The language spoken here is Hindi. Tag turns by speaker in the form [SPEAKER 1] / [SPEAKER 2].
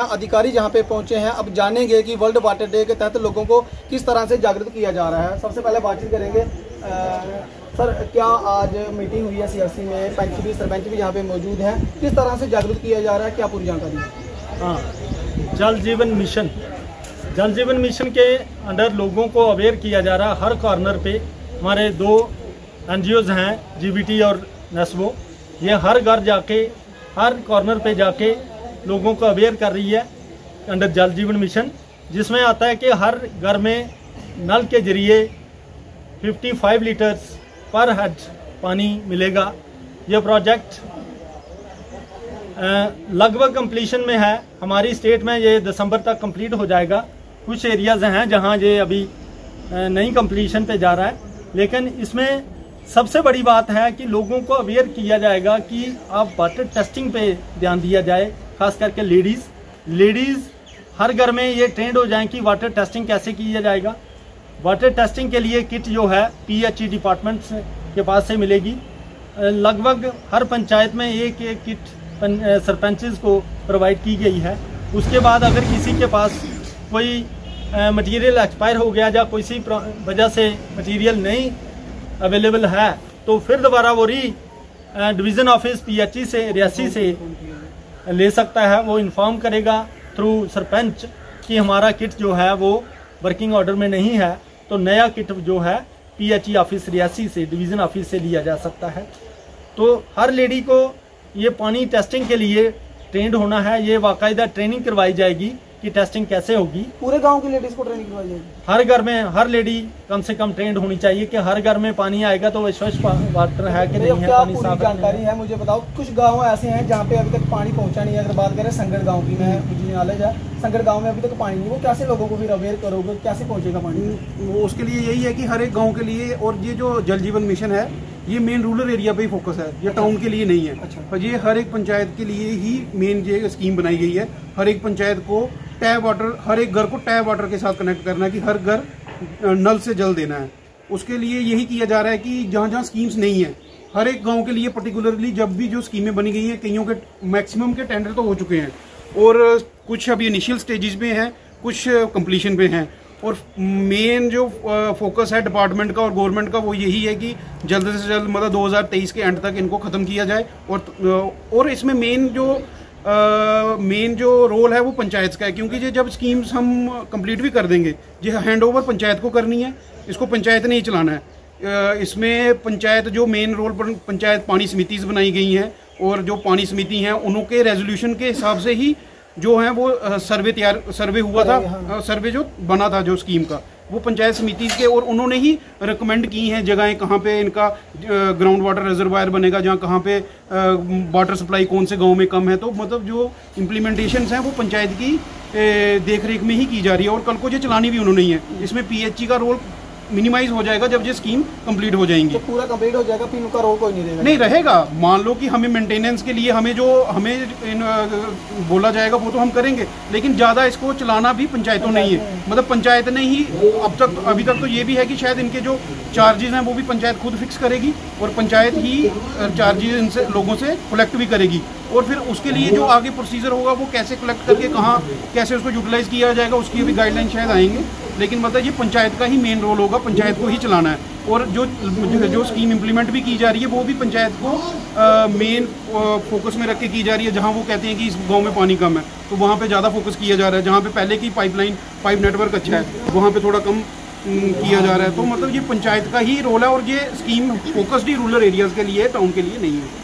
[SPEAKER 1] अधिकारी जहां पे पहुंचे हैं, अब जानेंगे कि वर्ल्ड वाटर डे के तहत लोगों को किस तरह से जागरूक किया जा रहा है। सबसे पहले बातचीत करेंगे सर, क्या आज मीटिंग हुई है सीआरसी में, पंच भी सरपंच भी यहाँ पे मौजूद हैं, किस तरह से जागरूक किया जा रहा है, क्या पूरी जानकारी है?
[SPEAKER 2] हाँ, जल जीवन मिशन के अंडर लोगों को अवेयर किया जा रहा है। हर कॉर्नर पे हमारे 2 NGOs हैं, GBT और नेस्बो, ये हर घर जाके हर कॉर्नर पे जाके लोगों को अवेयर कर रही है अंडर जल जीवन मिशन, जिसमें आता है कि हर घर में नल के जरिए 55 लीटर्स पर हेड पानी मिलेगा। यह प्रोजेक्ट लगभग कंप्लीशन में है। हमारी स्टेट में ये दिसंबर तक कंप्लीट हो जाएगा। कुछ एरियाज़ हैं जहां ये अभी नहीं कंप्लीशन पे जा रहा है, लेकिन इसमें सबसे बड़ी बात है कि लोगों को अवेयर किया जाएगा कि आप वाटर टेस्टिंग पे ध्यान दिया जाए, खास करके लेडीज़ हर घर में ये ट्रेंड हो जाए कि वाटर टेस्टिंग कैसे किया जाएगा। वाटर टेस्टिंग के लिए किट जो है PHE डिपार्टमेंट के पास से मिलेगी। लगभग हर पंचायत में एक किट सरपंचेस को प्रोवाइड की गई है। उसके बाद अगर किसी के पास कोई मटेरियल एक्सपायर हो गया या किसी वजह से मटेरियल नहीं अवेलेबल है, तो फिर दोबारा वो डिवीज़न ऑफिस PHE से रियासी से ले सकता है। वो इन्फॉर्म करेगा थ्रू सरपंच कि हमारा किट जो है वो वर्किंग ऑर्डर में नहीं है, तो नया किट जो है PHE ऑफिस रियासी से डिवीज़न ऑफिस से लिया जा सकता है। तो हर लेडी को ये पानी टेस्टिंग के लिए ट्रेंड होना है। ये बाकायदा ट्रेनिंग करवाई जाएगी कि टेस्टिंग कैसे होगी।
[SPEAKER 1] पूरे गांव की लेडीज को ट्रेनिंग करवाई जाएगी।
[SPEAKER 2] हर घर में हर लेडी कम से कम ट्रेंड होनी चाहिए कि हर घर में पानी आएगा तो स्वच्छ वाटर है कि नहीं है, पानी साफ
[SPEAKER 1] जानकारी है मुझे बताओ। कुछ गाँव ऐसे हैं जहाँ पे अभी तक पानी पहुँचा नहीं है। अगर बात करें संगड़ गाँव की, मैं मुझे नॉलेज है, संगड़ गाँव में अभी तक पानी नहीं, वो कैसे लोगों को फिर अवेयर करोगे, कैसे पहुँचेगा पानी?
[SPEAKER 3] वो उसके लिए यही है कि हर एक गाँव के लिए, और ये जो जल जीवन मिशन है ये मेन रूरल एरिया पे ही फोकस है, ये टाउन के लिए नहीं है।
[SPEAKER 1] अच्छा।
[SPEAKER 3] ये हर एक पंचायत के लिए ही मेन ये स्कीम बनाई गई है। हर एक पंचायत को टैप वाटर, हर एक घर को टैप वाटर के साथ कनेक्ट करना है कि हर घर नल से जल देना है। उसके लिए यही किया जा रहा है कि जहाँ जहाँ स्कीम्स नहीं है, हर एक गांव के लिए पर्टिकुलरली जब भी जो स्कीमें बनी गई हैं, कईयों के मैक्सिमम के टेंडर तो हो चुके हैं और कुछ अभी इनिशियल स्टेजेस में हैं, कुछ कंप्लीशन पे हैं। और मेन जो फोकस है डिपार्टमेंट का और गवर्नमेंट का वो यही है कि जल्द से जल्द मतलब 2023 के एंड तक इनको ख़त्म किया जाए। और इसमें मेन जो रोल है वो पंचायत का है, क्योंकि ये जब स्कीम्स हम कंप्लीट भी कर देंगे, ये हैंड ओवर पंचायत को करनी है, इसको पंचायत ने ही चलाना है। इसमें पंचायत जो मेन रोल पर पंचायत पानी समितियाँ बनाई गई हैं और जो पानी समिति हैं उनके रेजोल्यूशन के हिसाब से ही जो है वो सर्वे हुआ था, सर्वे जो बना था जो स्कीम का, वो पंचायत समिति के, और उन्होंने ही रिकमेंड की हैं जगहें कहाँ पे इनका ग्राउंड वाटर रिजर्वायर बनेगा, जहाँ कहाँ पे वाटर सप्लाई कौन से गांव में कम है। तो मतलब जो इम्प्लीमेंटेशन हैं वो पंचायत की देख रेख में ही की जा रही है और कल को ये चलानी भी उन्होंने ही है। इसमें PHE का रोल मिनिमाइज हो जाएगा जब ये स्कीम कंप्लीट हो जाएंगी।
[SPEAKER 1] तो पूरा कंप्लीट हो जाएगा, फिर उनका रोल कोई नहीं रहेगा?
[SPEAKER 3] नहीं रहेगा। मान लो कि हमें मेंटेनेंस के लिए हमें बोला जाएगा वो तो हम करेंगे, लेकिन ज़्यादा इसको चलाना भी पंचायतों ने ही है। मतलब पंचायत ने ही अभी तक तो ये भी है कि शायद इनके जो चार्जेस हैं वो भी पंचायत खुद फिक्स करेगी और पंचायत ही चार्जेस इनसे लोगों से कलेक्ट भी करेगी। और फिर उसके लिए जो आगे प्रोसीजर होगा वो कैसे कलेक्ट करके कहाँ कैसे उसको यूटिलाइज किया जाएगा उसकी भी गाइडलाइन शायद आएंगे, लेकिन मतलब ये पंचायत का ही मेन रोल होगा, पंचायत को ही चलाना है। और जो स्कीम इम्प्लीमेंट भी की जा रही है वो भी पंचायत को मेन फोकस में रख के की जा रही है। जहाँ वो कहते हैं कि इस गांव में पानी कम है तो वहाँ पे ज़्यादा फोकस किया जा रहा है, जहाँ पे पहले की पाइप नेटवर्क अच्छा है वहाँ पे थोड़ा कम किया जा रहा है। तो मतलब ये पंचायत का ही रोल है और ये स्कीम फोकस्ड ही रूरल एरियाज़ के लिए, टाउन के लिए नहीं है।